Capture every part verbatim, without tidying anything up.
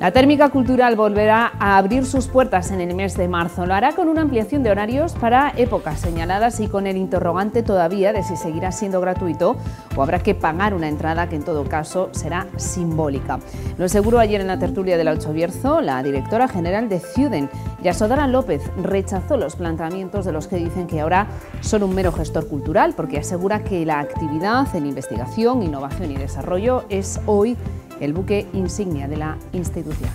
La Térmica Cultural volverá a abrir sus puertas en el mes de marzo. Lo hará con una ampliación de horarios para épocas señaladas y con el interrogante todavía de si seguirá siendo gratuito o habrá que pagar una entrada que en todo caso será simbólica. Lo aseguró ayer en la tertulia del Ocho Bierzo la directora general de Ciuden. Yasodara López rechazó los planteamientos de los que dicen que ahora son un mero gestor cultural, porque asegura que la actividad en investigación, innovación y desarrollo es hoy el buque insignia de la institución.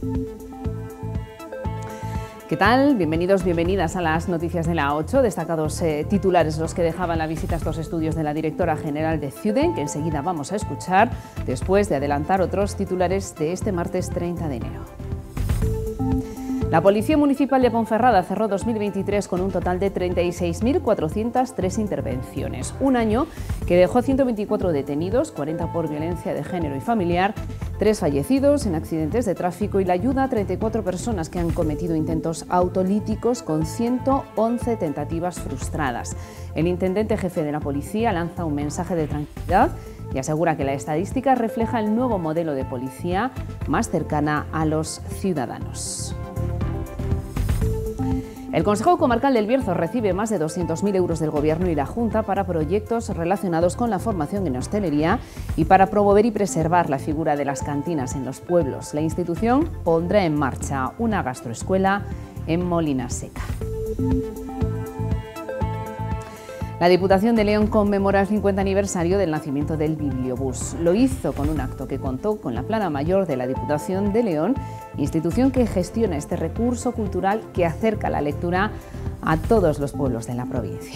¿Qué tal? Bienvenidos, bienvenidas a las noticias de la ocho. Destacados eh, titulares los que dejaban la visita a estos estudios de la directora general de Ciuden, que enseguida vamos a escuchar, después de adelantar otros titulares de este martes treinta de enero. La Policía Municipal de Ponferrada cerró dos mil veintitrés con un total de treinta y seis mil cuatrocientas tres intervenciones. Un año que dejó ciento veinticuatro detenidos, cuarenta por violencia de género y familiar, tres fallecidos en accidentes de tráfico y la ayuda a treinta y cuatro personas que han cometido intentos autolíticos con ciento once tentativas frustradas. El intendente jefe de la policía lanza un mensaje de tranquilidad y asegura que la estadística refleja el nuevo modelo de policía más cercana a los ciudadanos. El Consejo Comarcal del Bierzo recibe más de doscientos mil euros del Gobierno y la Junta para proyectos relacionados con la formación en hostelería y para promover y preservar la figura de las cantinas en los pueblos. La institución pondrá en marcha una gastroescuela en Molina Seca. La Diputación de León conmemora el cincuenta aniversario del nacimiento del Bibliobús. Lo hizo con un acto que contó con la Plana Mayor de la Diputación de León, institución que gestiona este recurso cultural que acerca la lectura a todos los pueblos de la provincia.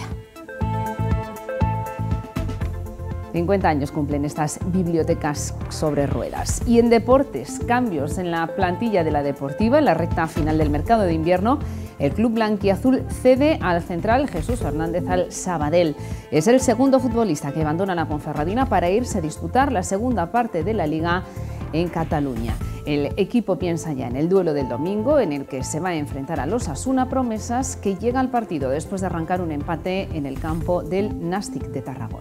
cincuenta años cumplen estas bibliotecas sobre ruedas. Y en deportes, cambios en la plantilla de la Deportiva en la recta final del mercado de invierno. El club blanquiazul cede al central Jesús Fernández al Sabadell. Es el segundo futbolista que abandona la Ponferradina para irse a disputar la segunda parte de la Liga en Cataluña. El equipo piensa ya en el duelo del domingo, en el que se va a enfrentar a los Osasuna Promesas, que llega al partido después de arrancar un empate en el campo del Nàstic de Tarragona.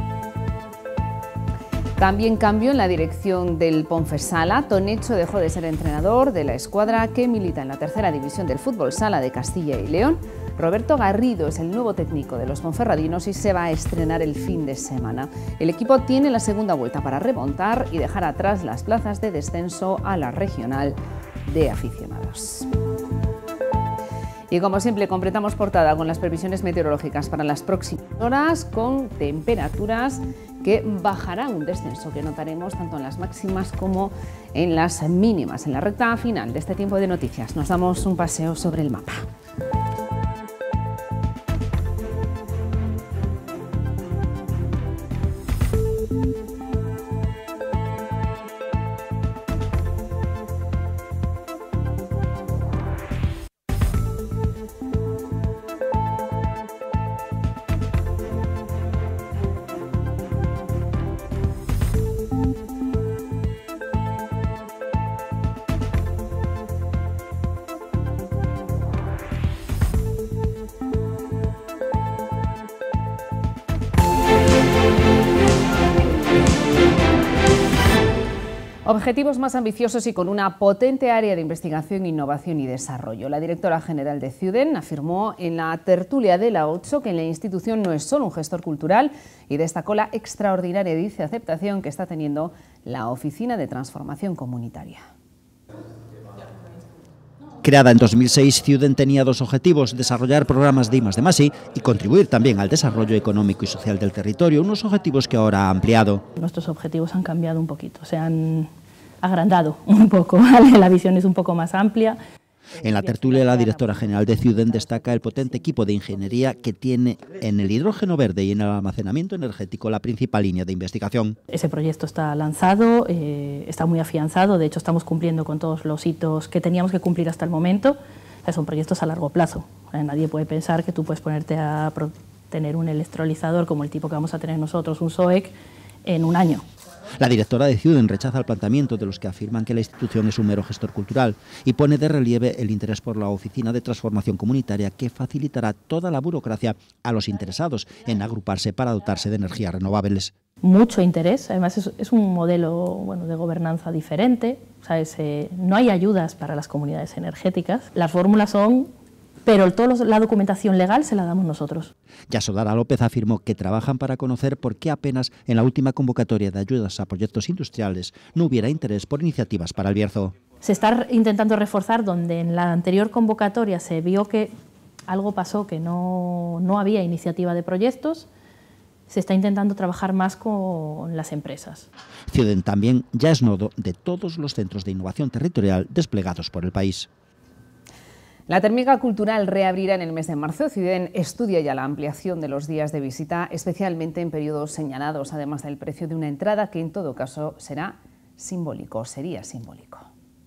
También cambió en la dirección del Ponfesala. Tonecho dejó de ser entrenador de la escuadra que milita en la tercera división del fútbol sala de Castilla y León. Roberto Garrido es el nuevo técnico de los ponferradinos y se va a estrenar el fin de semana. El equipo tiene la segunda vuelta para remontar y dejar atrás las plazas de descenso a la regional de aficionados. Y como siempre, completamos portada con las previsiones meteorológicas para las próximas horas, con temperaturas que bajarán, un descenso que notaremos tanto en las máximas como en las mínimas. En la recta final de este tiempo de noticias nos damos un paseo sobre el mapa. Objetivos más ambiciosos y con una potente área de investigación, innovación y desarrollo. La directora general de Ciuden afirmó en la tertulia de la ocho que la institución no es solo un gestor cultural y destacó la extraordinaria, dice, aceptación que está teniendo la Oficina de Transformación Comunitaria. Creada en dos mil seis, Ciuden tenía dos objetivos: desarrollar programas de I más D más I y contribuir también al desarrollo económico y social del territorio, unos objetivos que ahora ha ampliado. Nuestros objetivos han cambiado un poquito, se han agrandado un poco, ¿vale? La visión es un poco más amplia. En la tertulia, la directora general de Ciuden destaca el potente equipo de ingeniería que tiene en el hidrógeno verde y en el almacenamiento energético la principal línea de investigación. Ese proyecto está lanzado, eh, está muy afianzado, de hecho estamos cumpliendo con todos los hitos que teníamos que cumplir hasta el momento. O sea, son proyectos a largo plazo. O sea, nadie puede pensar que tú puedes ponerte a tener un electrolizador como el tipo que vamos a tener nosotros, un S O E C, en un año. La directora de Ciuden rechaza el planteamiento de los que afirman que la institución es un mero gestor cultural y pone de relieve el interés por la Oficina de Transformación Comunitaria, que facilitará toda la burocracia a los interesados en agruparse para dotarse de energías renovables. Mucho interés, además es, es un modelo bueno, de gobernanza diferente, ¿sabes? Eh, no hay ayudas para las comunidades energéticas, las fórmulas son, pero toda la documentación legal se la damos nosotros. Yasodara López afirmó que trabajan para conocer por qué apenas en la última convocatoria de ayudas a proyectos industriales no hubiera interés por iniciativas para el Bierzo. Se está intentando reforzar donde en la anterior convocatoria se vio que algo pasó, que no, no había iniciativa de proyectos. Se está intentando trabajar más con las empresas. Ciuden también ya es nodo de todos los centros de innovación territorial desplegados por el país. La térmica cultural reabrirá en el mes de marzo. Ciuden estudia ya la ampliación de los días de visita, especialmente en periodos señalados, además del precio de una entrada que en todo caso será simbólico, sería simbólico.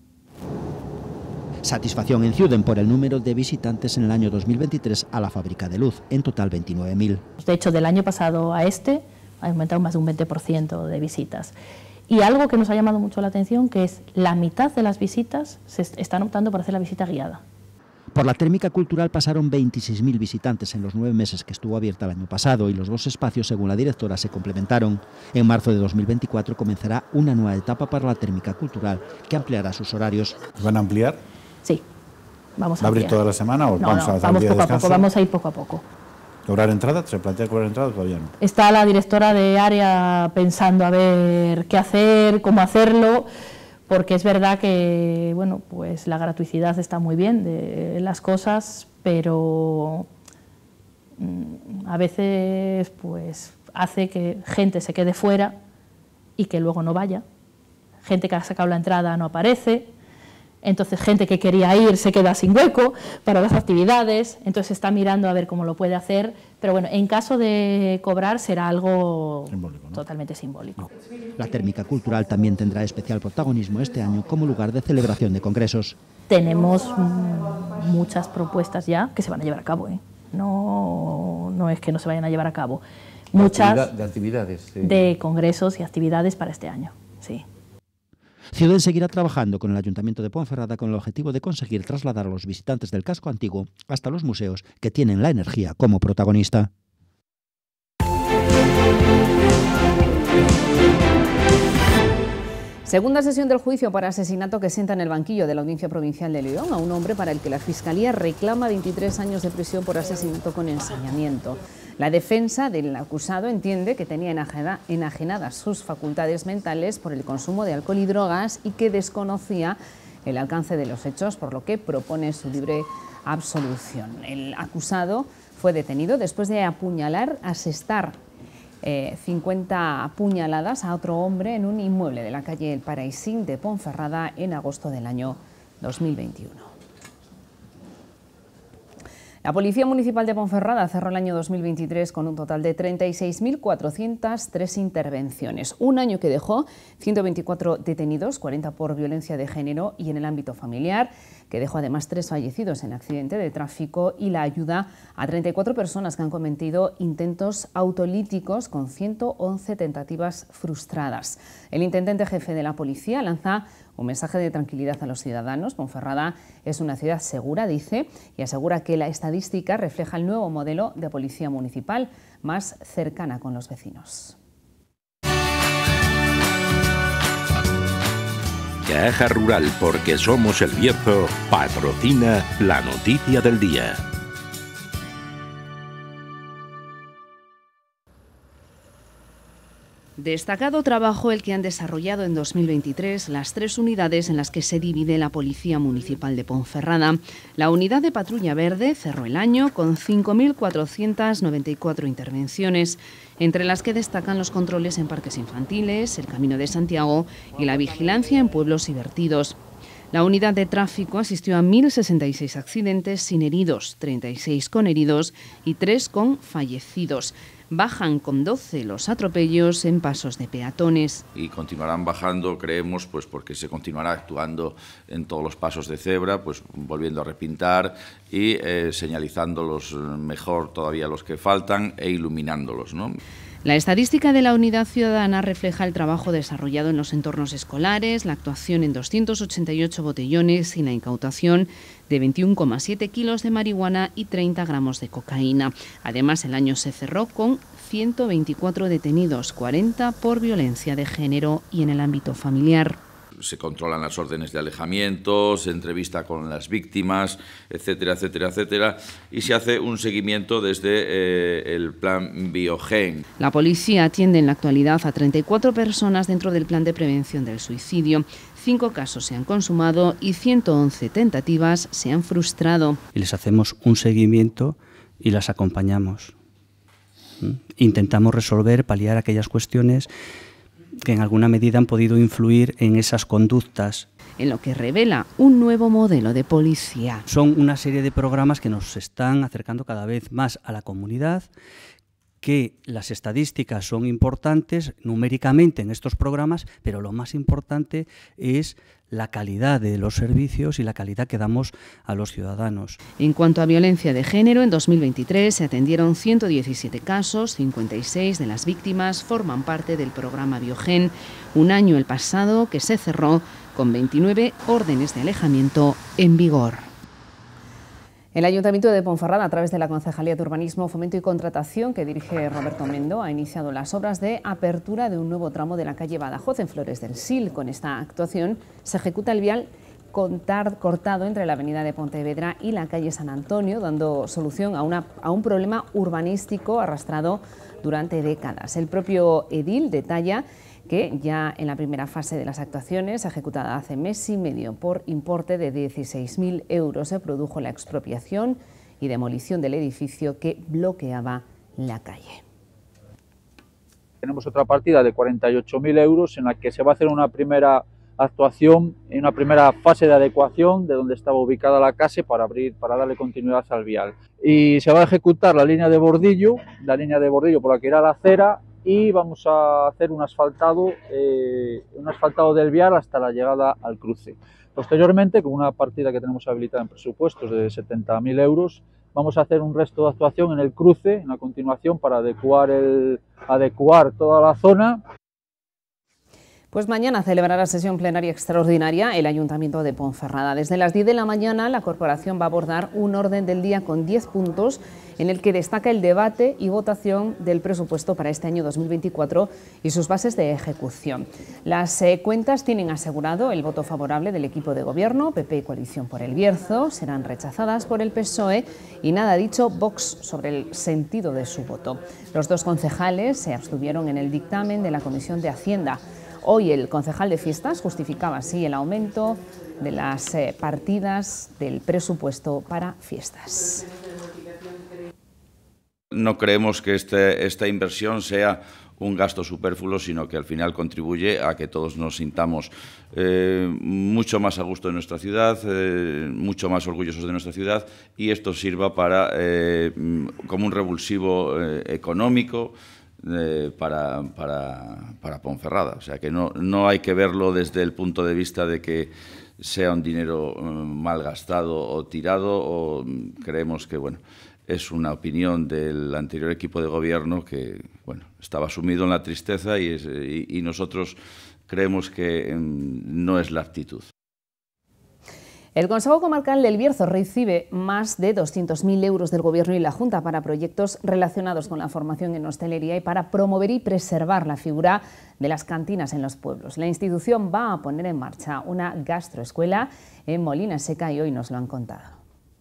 Satisfacción en Ciuden por el número de visitantes en el año dos mil veintitrés a la Fábrica de Luz, en total veintinueve mil. De hecho, del año pasado a este ha aumentado más de un veinte por ciento de visitas. Y algo que nos ha llamado mucho la atención, que es la mitad de las visitas se están optando por hacer la visita guiada. Por la térmica cultural pasaron veintiséis mil visitantes en los nueve meses que estuvo abierta el año pasado y los dos espacios, según la directora, se complementaron. En marzo de dos mil veinticuatro comenzará una nueva etapa para la térmica cultural que ampliará sus horarios. ¿Van a ampliar? Sí, vamos a ¿Va a abrir ampliar. toda la semana o no, vamos no, a hacer vamos un día de poco a descanso? poco, vamos a ir poco a poco. ¿Cobrar entrada? ¿Se plantea cobrar entrada o todavía no? Está la directora de área pensando a ver qué hacer, cómo hacerlo, porque es verdad que bueno, pues la gratuidad está muy bien de las cosas, pero mmm, a veces pues hace que gente se quede fuera y que luego no vaya. Gente que ha sacado la entrada no aparece. Entonces, gente que quería ir se queda sin hueco para las actividades, entonces está mirando a ver cómo lo puede hacer, pero bueno, en caso de cobrar será algo simbólico, ¿no? Totalmente simbólico. La térmica cultural también tendrá especial protagonismo este año como lugar de celebración de congresos. Tenemos mmm, muchas propuestas ya que se van a llevar a cabo, ¿eh? no, no es que no se vayan a llevar a cabo. Muchas de, actividad, de actividades. Sí. De congresos y actividades para este año, sí. Ciuden seguirá trabajando con el Ayuntamiento de Ponferrada con el objetivo de conseguir trasladar a los visitantes del casco antiguo hasta los museos que tienen la energía como protagonista. Segunda sesión del juicio para asesinato que sienta en el banquillo de la Audiencia Provincial de León a un hombre para el que la Fiscalía reclama veintitrés años de prisión por asesinato con ensañamiento. La defensa del acusado entiende que tenía enajenadas sus facultades mentales por el consumo de alcohol y drogas y que desconocía el alcance de los hechos, por lo que propone su libre absolución. El acusado fue detenido después de apuñalar, asestar eh, cincuenta puñaladas a otro hombre en un inmueble de la calle El Paraísín de Ponferrada en agosto del año dos mil veintiuno. La Policía Municipal de Ponferrada cerró el año dos mil veintitrés con un total de treinta y seis mil cuatrocientas tres intervenciones, un año que dejó ciento veinticuatro detenidos, cuarenta por violencia de género y en el ámbito familiar, que dejó además tres fallecidos en accidente de tráfico y la ayuda a treinta y cuatro personas que han cometido intentos autolíticos con ciento once tentativas frustradas. El intendente jefe de la policía lanza un mensaje de tranquilidad a los ciudadanos. Ponferrada es una ciudad segura, dice, y asegura que la estadística refleja el nuevo modelo de policía municipal más cercana con los vecinos. Caja Rural, porque somos el Bierzo, patrocina la noticia del día. Destacado trabajo el que han desarrollado en dos mil veintitrés las tres unidades en las que se divide la Policía Municipal de Ponferrada. La unidad de patrulla verde cerró el año con cinco mil cuatrocientas noventa y cuatro intervenciones, entre las que destacan los controles en parques infantiles, el Camino de Santiago y la vigilancia en pueblos y vertidos. La unidad de tráfico asistió a mil sesenta y seis accidentes sin heridos, treinta y seis con heridos y tres con fallecidos. Bajan con doce los atropellos en pasos de peatones. Y continuarán bajando, creemos, pues porque se continuará actuando en todos los pasos de cebra, pues volviendo a repintar y eh, señalizándolos mejor todavía los que faltan e iluminándolos, ¿no? La estadística de la Unidad Ciudadana refleja el trabajo desarrollado en los entornos escolares, la actuación en doscientos ochenta y ocho botellones y la incautación de veintiuno coma siete kilos de marihuana y treinta gramos de cocaína. Además, el año se cerró con ciento veinticuatro detenidos, cuarenta por violencia de género y en el ámbito familiar. Se controlan las órdenes de alejamiento, se entrevista con las víctimas, etcétera, etcétera, etcétera, y se hace un seguimiento desde eh, el plan Biogen. La policía atiende en la actualidad a treinta y cuatro personas dentro del plan de prevención del suicidio. Cinco casos se han consumado y ciento once tentativas se han frustrado. Y les hacemos un seguimiento y las acompañamos. ¿Mm? Intentamos resolver, paliar aquellas cuestiones que en alguna medida han podido influir en esas conductas. En lo que revela un nuevo modelo de policía. Son una serie de programas que nos están acercando cada vez más a la comunidad, que las estadísticas son importantes numéricamente en estos programas, pero lo más importante es la calidad de los servicios y la calidad que damos a los ciudadanos. En cuanto a violencia de género, en dos mil veintitrés se atendieron ciento diecisiete casos, cincuenta y seis de las víctimas forman parte del programa Biogen, un año el pasado que se cerró con veintinueve órdenes de alejamiento en vigor. El Ayuntamiento de Ponferrada, a través de la Concejalía de Urbanismo, Fomento y Contratación, que dirige Roberto Mendo, ha iniciado las obras de apertura de un nuevo tramo de la calle Badajoz en Flores del Sil. Con esta actuación se ejecuta el vial cortado entre la avenida de Pontevedra y la calle San Antonio, dando solución a, una, a un problema urbanístico arrastrado durante décadas. El propio edil detalla que ya en la primera fase de las actuaciones, ejecutada hace mes y medio por importe de dieciséis mil euros, se produjo la expropiación y demolición del edificio que bloqueaba la calle. Tenemos otra partida de cuarenta y ocho mil euros en la que se va a hacer una primera actuación, en una primera fase de adecuación de donde estaba ubicada la casa para abrir, para darle continuidad al vial. Y se va a ejecutar la línea de bordillo, la línea de bordillo por la que irá la acera, y vamos a hacer un asfaltado, eh, un asfaltado del vial hasta la llegada al cruce. Posteriormente, con una partida que tenemos habilitada en presupuestos de setenta mil euros, vamos a hacer un resto de actuación en el cruce, en la continuación, para adecuar, el, adecuar toda la zona. Pues mañana celebrará sesión plenaria extraordinaria el Ayuntamiento de Ponferrada. Desde las diez de la mañana la corporación va a abordar un orden del día con diez puntos en el que destaca el debate y votación del presupuesto para este año dos mil veinticuatro y sus bases de ejecución. Las eh, cuentas tienen asegurado el voto favorable del equipo de gobierno, P P y Coalición por el Bierzo, serán rechazadas por el P S O E y nada ha dicho Vox sobre el sentido de su voto. Los dos concejales se abstuvieron en el dictamen de la Comisión de Hacienda. Hoy el concejal de Fiestas justificaba así el aumento de las eh, partidas del presupuesto para fiestas. No creemos que este, esta inversión sea un gasto superfluo, sino que al final contribuye a que todos nos sintamos eh, mucho más a gusto de nuestra ciudad, eh, mucho más orgullosos de nuestra ciudad, y esto sirva para eh, como un revulsivo eh, económico Eh, para, para, para Ponferrada. O sea que no, no hay que verlo desde el punto de vista de que sea un dinero eh, mal gastado o tirado, o creemos que bueno, es una opinión del anterior equipo de gobierno que bueno, estaba sumido en la tristeza y, es, y, y nosotros creemos que eh, no es la actitud. El Consejo Comarcal del Bierzo recibe más de doscientos mil euros del Gobierno y la Junta para proyectos relacionados con la formación en hostelería y para promover y preservar la figura de las cantinas en los pueblos. La institución va a poner en marcha una gastroescuela en Molina Seca y hoy nos lo han contado.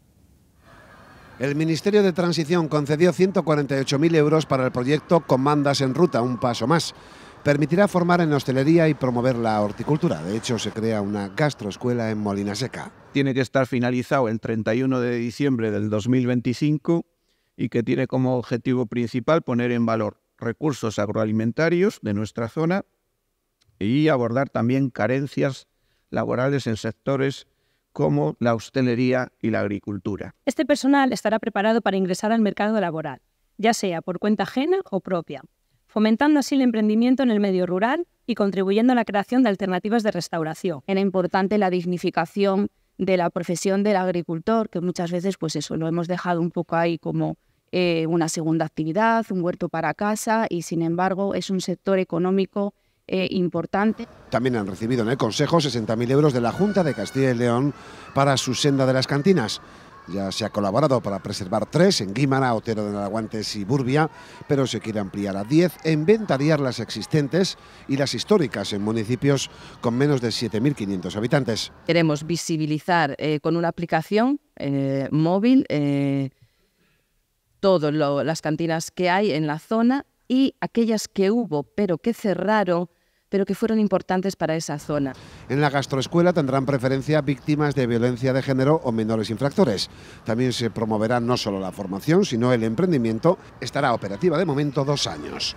El Ministerio de Transición concedió ciento cuarenta y ocho mil euros para el proyecto Comandas en Ruta, un paso más. Permitirá formar en hostelería y promover la horticultura. De hecho, se crea una gastroescuela en Molina Seca. Tiene que estar finalizado el treinta y uno de diciembre del dos mil veinticinco y que tiene como objetivo principal poner en valor recursos agroalimentarios de nuestra zona y abordar también carencias laborales en sectores como la hostelería y la agricultura. Este personal estará preparado para ingresar al mercado laboral ya sea por cuenta ajena o propia, fomentando así el emprendimiento en el medio rural y contribuyendo a la creación de alternativas de restauración. Era importante la dignificación de la profesión del agricultor, que muchas veces pues eso lo hemos dejado un poco ahí como eh, una segunda actividad, un huerto para casa, y sin embargo es un sector económico eh, importante. También han recibido en el Consejo sesenta mil euros de la Junta de Castilla y León para su senda de las cantinas. Ya se ha colaborado para preservar tres en Guímara, Otero de Naraguantes y Burbia, pero se quiere ampliar a diez e inventariar las existentes y las históricas en municipios con menos de siete mil quinientos habitantes. Queremos visibilizar eh, con una aplicación eh, móvil eh, todas las cantinas que hay en la zona y aquellas que hubo pero que cerraron, pero que fueron importantes para esa zona. En la gastroescuela tendrán preferencia víctimas de violencia de género o menores infractores. También se promoverá no solo la formación, sino el emprendimiento. Estará operativa de momento dos años.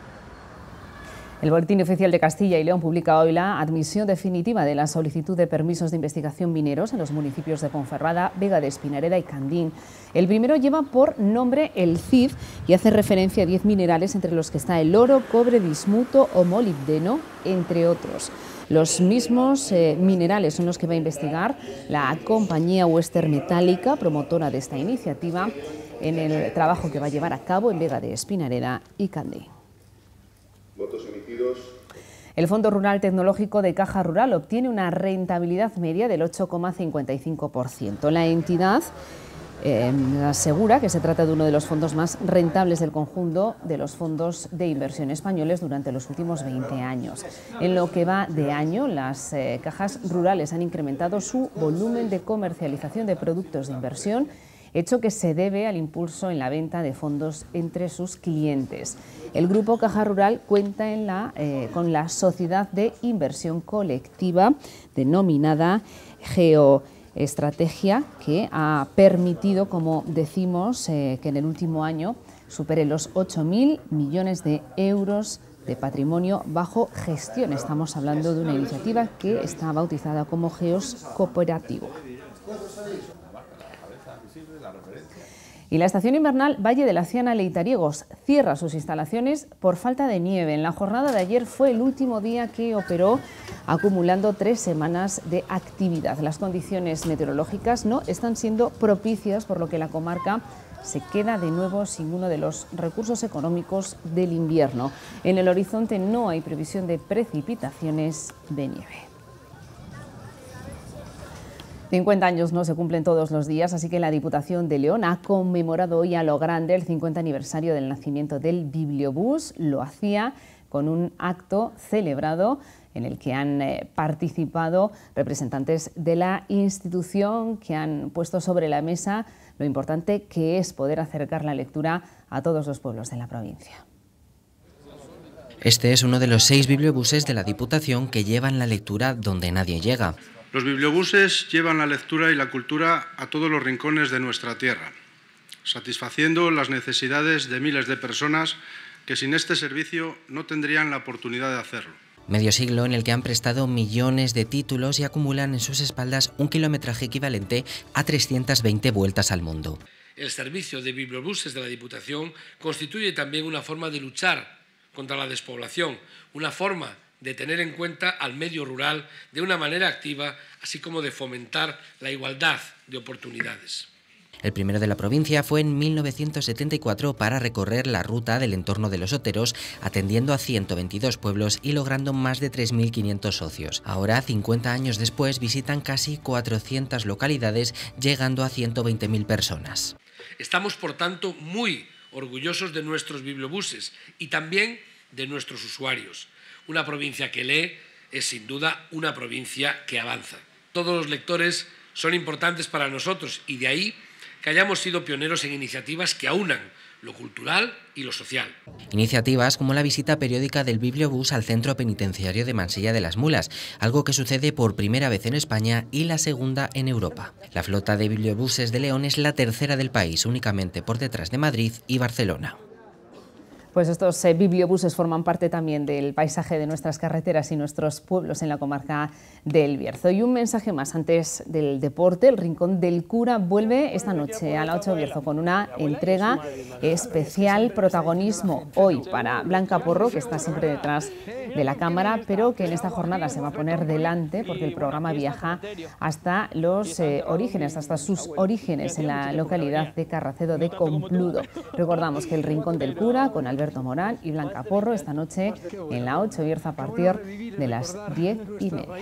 El Boletín Oficial de Castilla y León publica hoy la admisión definitiva de la solicitud de permisos de investigación mineros en los municipios de Ponferrada, Vega de Espinareda y Candín. El primero lleva por nombre el C I F y hace referencia a diez minerales, entre los que está el oro, cobre, bismuto o molibdeno, entre otros. Los mismos eh, minerales son los que va a investigar la compañía Western Metálica, promotora de esta iniciativa, en el trabajo que va a llevar a cabo en Vega de Espinareda y Candín. Votos emitidos. El Fondo Rural Tecnológico de Caja Rural obtiene una rentabilidad media del ocho coma cincuenta y cinco por ciento. La entidad eh, asegura que se trata de uno de los fondos más rentables del conjunto de los fondos de inversión españoles durante los últimos veinte años. En lo que va de año, las eh, cajas rurales han incrementado su volumen de comercialización de productos de inversión, hecho que se debe al impulso en la venta de fondos entre sus clientes. El Grupo Caja Rural cuenta en la, eh, con la Sociedad de Inversión Colectiva denominada Geoestrategia, que ha permitido, como decimos, eh, que en el último año supere los ocho mil millones de euros de patrimonio bajo gestión. Estamos hablando de una iniciativa que está bautizada como Geos Cooperativo. Y la estación invernal Valle de la Ciana Leitariegos cierra sus instalaciones por falta de nieve. En la jornada de ayer fue el último día que operó, acumulando tres semanas de actividad. Las condiciones meteorológicas no están siendo propicias, por lo que la comarca se queda de nuevo sin uno de los recursos económicos del invierno. En el horizonte no hay previsión de precipitaciones de nieve. cincuenta años no se cumplen todos los días, así que la Diputación de León ha conmemorado hoy a lo grande el cincuenta aniversario del nacimiento del Bibliobús. Lo hacía con un acto celebrado en el que han eh, participado representantes de la institución, que han puesto sobre la mesa lo importante que es poder acercar la lectura a todos los pueblos de la provincia. Este es uno de los seis bibliobuses de la Diputación que llevan la lectura donde nadie llega. Los bibliobuses llevan la lectura y la cultura a todos los rincones de nuestra tierra, satisfaciendo las necesidades de miles de personas que sin este servicio no tendrían la oportunidad de hacerlo. Medio siglo en el que han prestado millones de títulos y acumulan en sus espaldas un kilometraje equivalente a trescientas veinte vueltas al mundo. El servicio de bibliobuses de la Diputación constituye también una forma de luchar contra la despoblación, una forma de tener en cuenta al medio rural de una manera activa, así como de fomentar la igualdad de oportunidades. El primero de la provincia fue en mil novecientos setenta y cuatro para recorrer la ruta del entorno de los Oteros, atendiendo a ciento veintidós pueblos y logrando más de tres mil quinientos socios. Ahora, cincuenta años después, visitan casi cuatrocientas localidades, llegando a ciento veinte mil personas. Estamos, por tanto, muy orgullosos de nuestros bibliobuses y también de nuestros usuarios. Una provincia que lee es sin duda una provincia que avanza. Todos los lectores son importantes para nosotros y de ahí que hayamos sido pioneros en iniciativas que aunan lo cultural y lo social. Iniciativas como la visita periódica del Bibliobús al centro penitenciario de Mansilla de las Mulas, algo que sucede por primera vez en España y la segunda en Europa. La flota de bibliobuses de León es la tercera del país, únicamente por detrás de Madrid y Barcelona. Pues estos eh, bibliobuses forman parte también del paisaje de nuestras carreteras y nuestros pueblos en la comarca del Bierzo. Y un mensaje más antes del deporte: el Rincón del Cura vuelve esta noche a la ocho Bierzo con una entrega especial. Protagonismo hoy para Blanca Porro, que está siempre detrás de la cámara, pero que en esta jornada se va a poner delante porque el programa viaja hasta los eh, orígenes, hasta sus orígenes en la localidad de Carracedo de Compludo. Recordamos que el Rincón del Cura con Alberto Morán y Blanca Porro esta noche en la ocho Bierzo a partir de las diez y media.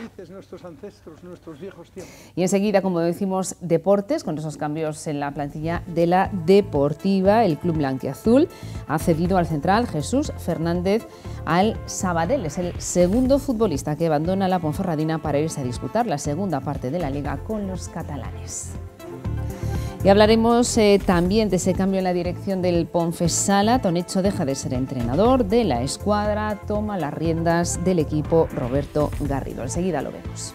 Y enseguida, como decimos, deportes, con esos cambios en la plantilla de la Deportiva. El club blanquiazul ha cedido al central Jesús Fernández al Sabadell. Es el segundo futbolista que abandona la Ponferradina para irse a disputar la segunda parte de la Liga con los catalanes. Y hablaremos eh, también de ese cambio en la dirección del Ponfesala. Tonecho deja de ser entrenador de la escuadra, toma las riendas del equipo Roberto Garrido. Enseguida lo vemos.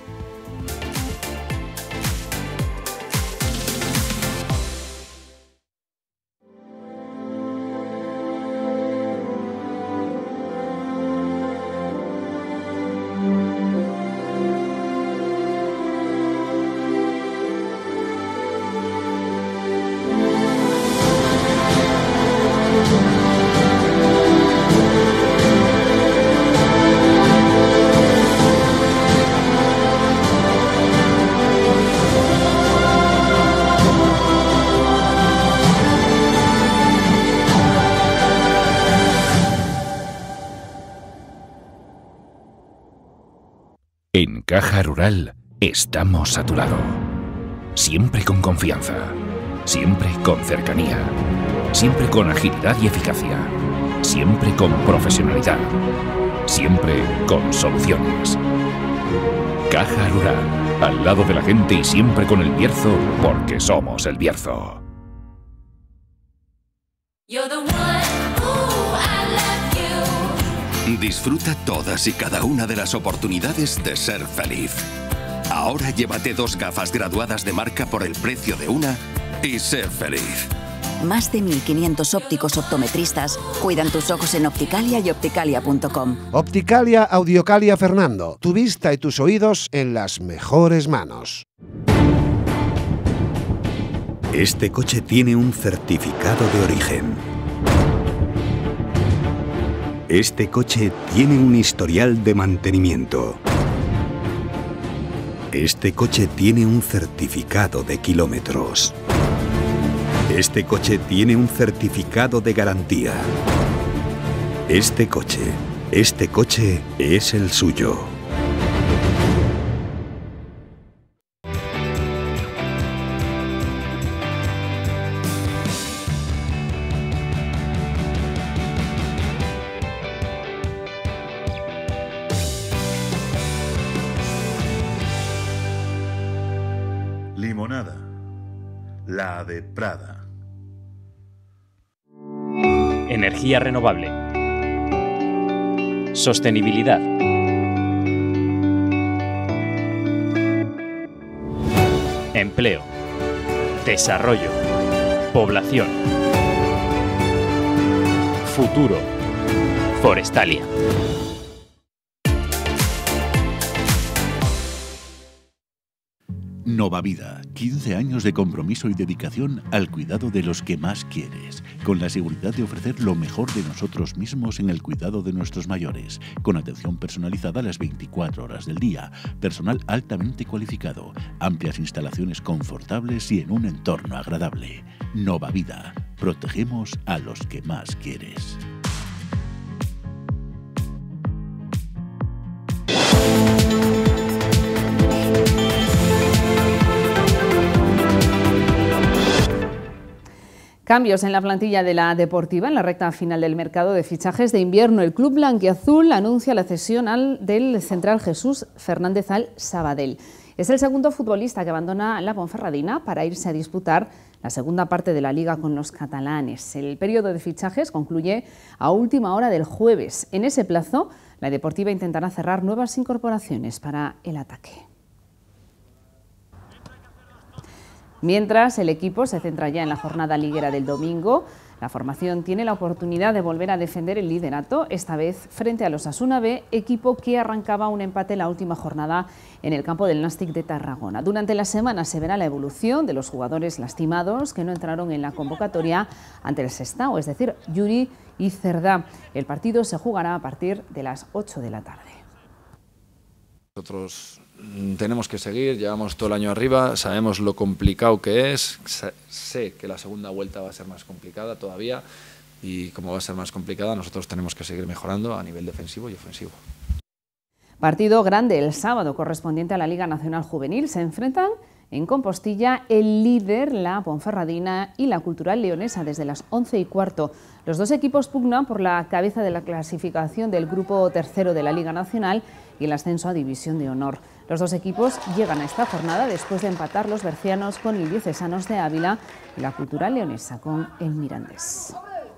En Caja Rural estamos a tu lado. Siempre con confianza. Siempre con cercanía. Siempre con agilidad y eficacia. Siempre con profesionalidad. Siempre con soluciones. Caja Rural. Al lado de la gente y siempre con el Bierzo, porque somos el Bierzo. Disfruta todas y cada una de las oportunidades de ser feliz. Ahora llévate dos gafas graduadas de marca por el precio de una y sé feliz. Más de mil quinientos ópticos optometristas cuidan tus ojos en Opticalia y opticalia punto com. Opticalia Audiocalia Fernando. Tu vista y tus oídos en las mejores manos. Este coche tiene un certificado de origen. Este coche tiene un historial de mantenimiento. Este coche tiene un certificado de kilómetros. Este coche tiene un certificado de garantía. Este coche, este coche es el suyo. Limonada, la de Prada. Energía renovable. Sostenibilidad. Empleo. Desarrollo. Población. Futuro. Forestalia. Nova Vida, quince años de compromiso y dedicación al cuidado de los que más quieres, con la seguridad de ofrecer lo mejor de nosotros mismos en el cuidado de nuestros mayores, con atención personalizada las veinticuatro horas del día, personal altamente cualificado, amplias instalaciones confortables y en un entorno agradable. Nova Vida, protegemos a los que más quieres. Cambios en la plantilla de la Deportiva en la recta final del mercado de fichajes de invierno. El club blanquiazul anuncia la cesión al, del central Jesús Fernández al Sabadell. Es el segundo futbolista que abandona la Ponferradina para irse a disputar la segunda parte de la Liga con los catalanes. El periodo de fichajes concluye a última hora del jueves. En ese plazo, la Deportiva intentará cerrar nuevas incorporaciones para el ataque. Mientras, el equipo se centra ya en la jornada liguera del domingo. La formación tiene la oportunidad de volver a defender el liderato, esta vez frente a los Osasuna B, equipo que arrancaba un empate en la última jornada en el campo del Nàstic de Tarragona. Durante la semana se verá la evolución de los jugadores lastimados que no entraron en la convocatoria ante el Sestao, es decir, Yuri y Cerdá. El partido se jugará a partir de las ocho de la tarde. Nosotros tenemos que seguir, llevamos todo el año arriba, sabemos lo complicado que es, sé que la segunda vuelta va a ser más complicada todavía y como va a ser más complicada nosotros tenemos que seguir mejorando a nivel defensivo y ofensivo. Partido grande el sábado correspondiente a la Liga Nacional Juvenil. Se enfrentan en Compostilla el líder, la Ponferradina, y la Cultural Leonesa desde las once y cuarto. Los dos equipos pugnan por la cabeza de la clasificación del grupo tercero de la Liga Nacional y el ascenso a División de Honor. Los dos equipos llegan a esta jornada después de empatar los bercianos con el Diocesanos de Ávila y la Cultural Leonesa con el Mirandés.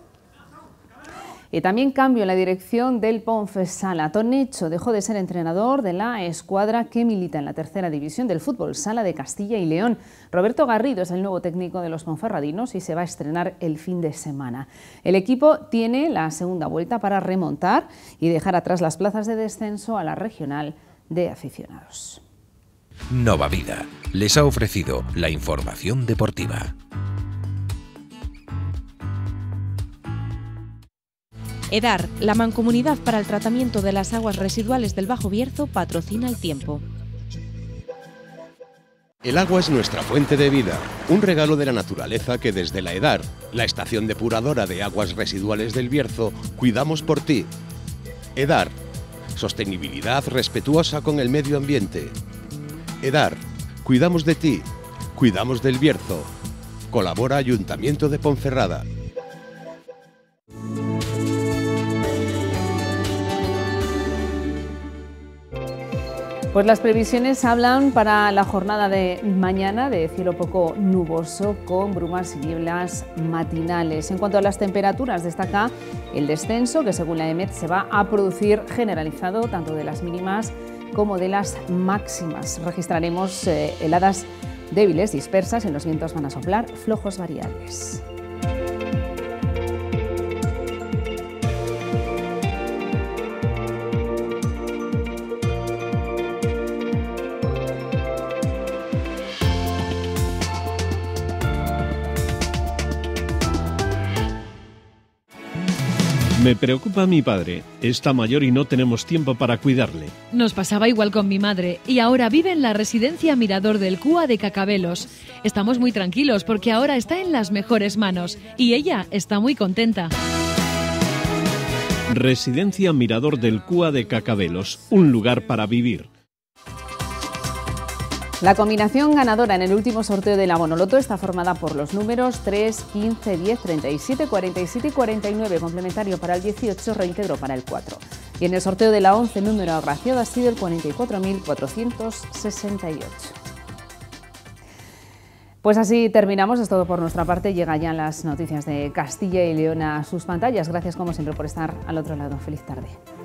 Y también cambio en la dirección del Ponfesala. Tonecho dejó de ser entrenador de la escuadra que milita en la tercera división del fútbol sala de Castilla y León. Roberto Garrido es el nuevo técnico de los ponferradinos y se va a estrenar el fin de semana. El equipo tiene la segunda vuelta para remontar y dejar atrás las plazas de descenso a la regional de aficionados. Nova Vida les ha ofrecido la información deportiva. EDAR, la Mancomunidad para el Tratamiento de las Aguas Residuales del Bajo Bierzo, patrocina el tiempo. El agua es nuestra fuente de vida, un regalo de la naturaleza que desde la EDAR, la Estación Depuradora de Aguas Residuales del Bierzo, cuidamos por ti. EDAR, sostenibilidad respetuosa con el medio ambiente. EDAR, cuidamos de ti, cuidamos del Bierzo. Colabora Ayuntamiento de Ponferrada. Pues las previsiones hablan para la jornada de mañana de cielo poco nuboso con brumas y nieblas matinales. En cuanto a las temperaturas, destaca el descenso que según la EMET se va a producir generalizado tanto de las mínimas como de las máximas. Registraremos eh, heladas débiles dispersas y los vientos van a soplar flojos variables. Me preocupa mi padre. Está mayor y no tenemos tiempo para cuidarle. Nos pasaba igual con mi madre y ahora vive en la residencia Mirador del Cúa de Cacabelos. Estamos muy tranquilos porque ahora está en las mejores manos y ella está muy contenta. Residencia Mirador del Cúa de Cacabelos, un lugar para vivir. La combinación ganadora en el último sorteo de la Bonoloto está formada por los números tres, quince, diez, treinta y siete, cuarenta y siete y cuarenta y nueve, complementario para el dieciocho, reintegro para el cuatro. Y en el sorteo de la once, número agraciado ha sido el cuarenta y cuatro mil cuatrocientos sesenta y ocho. Pues así terminamos, es todo por nuestra parte. Llegan ya las noticias de Castilla y León a sus pantallas. Gracias como siempre por estar al otro lado. Feliz tarde.